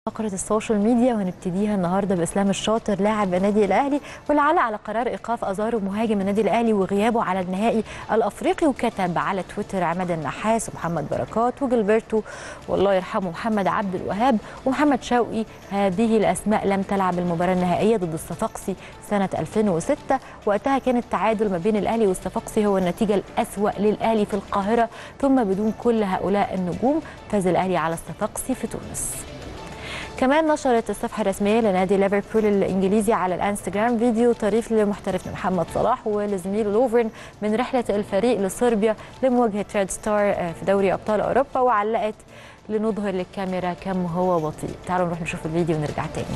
فقرة السوشيال ميديا، وهنبتديها النهارده باسلام الشاطر لاعب النادي الاهلي، واللي علق على قرار ايقاف ازارو مهاجم النادي الاهلي وغيابه على النهائي الافريقي، وكتب على تويتر: عماد النحاس ومحمد بركات وجilberto والله يرحمه محمد عبد الوهاب ومحمد شوقي، هذه الاسماء لم تلعب المباراة النهائية ضد الصفاقسي سنة 2006. وقتها كان التعادل ما بين الاهلي والصفاقسي هو النتيجة الأسوأ للاهلي في القاهرة، ثم بدون كل هؤلاء النجوم فاز الاهلي على الصفاقسي في تونس. كمان نشرت الصفحة الرسمية لنادي ليفربول الإنجليزي على الانستجرام فيديو طريف لمحترفنا محمد صلاح ولزميله لوفرن من رحلة الفريق لصربيا لمواجهة ريد ستار في دوري أبطال أوروبا، وعلقت: لنظهر للكاميرا كم هو بطيء. تعالوا نروح نشوف الفيديو ونرجع تاني.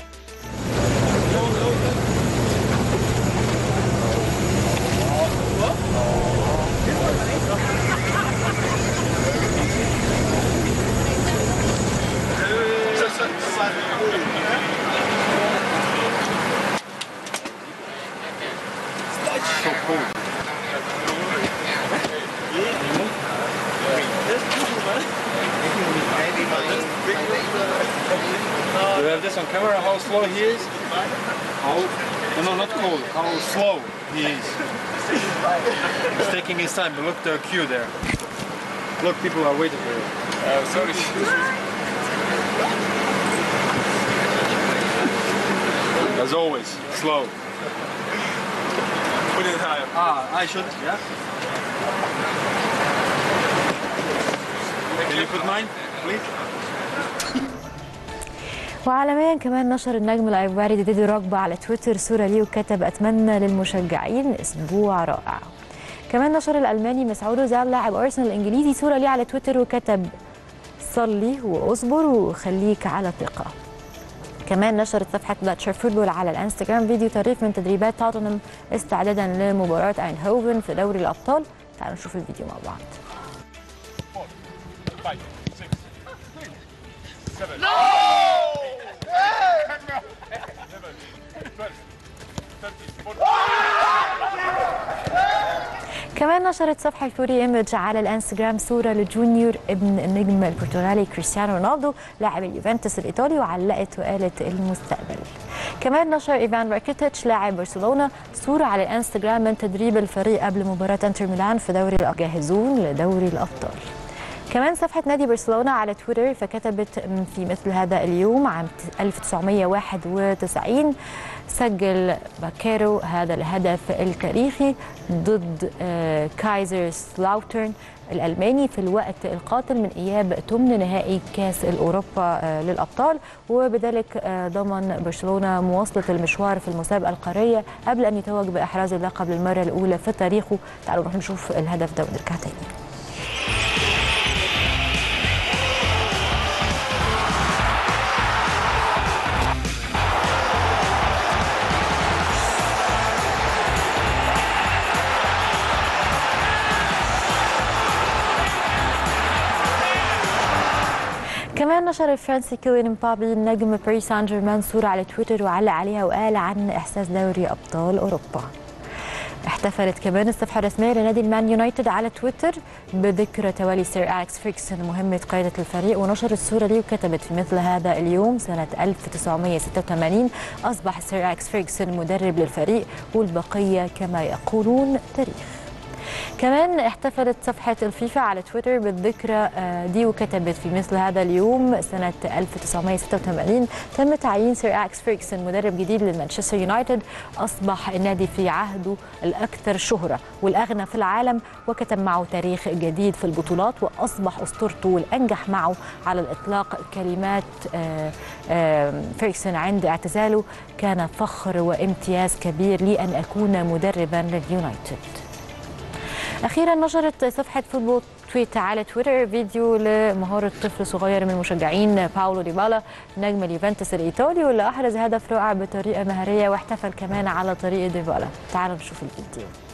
So cool. Do you have this on camera, how slow he is? No, not cold, how slow he is. He's taking his time, but look the queue there. Look, people are waiting for you. Sorry. As always, slow. Put it higher. I should, yeah? Can you put mine, please? وعالميا كمان نشر النجم الايفواري ديدي رogba على تويتر صورة ليه وكتب: أتمنى للمشجعين أسبوع رائع. كمان نشر الألماني مسعود أوزيل لاعب أرسنال الإنجليزي صورة ليه على تويتر وكتب: صلي وأصبر وخليك على ثقة. كمان نشرت صفحة بلاتشر فوتبول على الانستجرام فيديو طريف من تدريبات توتنهام استعدادا لمباراة اينهوفن في دوري الأبطال. تعالوا نشوف الفيديو مع بعض. كمان نشرت صفحة فوري ايمج على الانستجرام صورة لجونيور ابن النجم البرتغالي كريستيانو رونالدو لاعب اليوفنتوس الإيطالي، وعلقت وقالت: المستقبل. كمان نشر ايفان راكيتيتش لاعب برشلونة صورة على الانستجرام من تدريب الفريق قبل مباراة انتر ميلان في دوري جاهزون لدوري الأبطال. كمان صفحة نادي برشلونة على تويتر فكتبت: في مثل هذا اليوم عام 1991 سجل باكيرو هذا الهدف التاريخي ضد كايزر سلاوترن الألماني في الوقت القاتل من إياب ثمن نهائي كأس الأوروبا للأبطال، وبذلك ضمن برشلونة مواصلة المشوار في المسابقة القارية قبل أن يتوج بإحراز اللقب للمرة الأولى في تاريخه. تعالوا نروح نشوف الهدف ده ونرجع تاني. كمان نشر الفرنسي كيليان امبابي نجم باريس سان جيرمان صورة على تويتر وعلق عليها وقال عن إحساس دوري أبطال أوروبا. احتفلت كمان الصفحة الرسمية لنادي المان يونايتد على تويتر بذكرى تولي سير أليكس فيرغسون مهمة قيادة الفريق، ونشرت الصورة دي وكتبت: في مثل هذا اليوم سنة 1986 أصبح سير أليكس فيرغسون مدرب للفريق، والبقية كما يقولون تاريخ. كمان احتفلت صفحة الفيفا على تويتر بالذكرى دي وكتبت: في مثل هذا اليوم سنة 1986 تم تعيين سير أليكس فيرغسون مدرب جديد لمانشستر يونايتد، أصبح النادي في عهده الأكثر شهرة والأغنى في العالم، وكتب معه تاريخ جديد في البطولات، وأصبح أسطورته والأنجح معه على الإطلاق. كلمات فيرغسون عند اعتزاله: كان فخر وامتياز كبير لي أن أكون مدربا لليونايتد. أخيرا نشرت صفحة فوتبول تويت على تويتر فيديو لمهارة طفل صغير من مشجعين باولو ديبالا نجم اليوفنتوس الإيطالي، واللي أحرز هدف رائع بطريقة مهارية، واحتفل كمان على طريقة ديبالا. تعالوا نشوف الفيديو.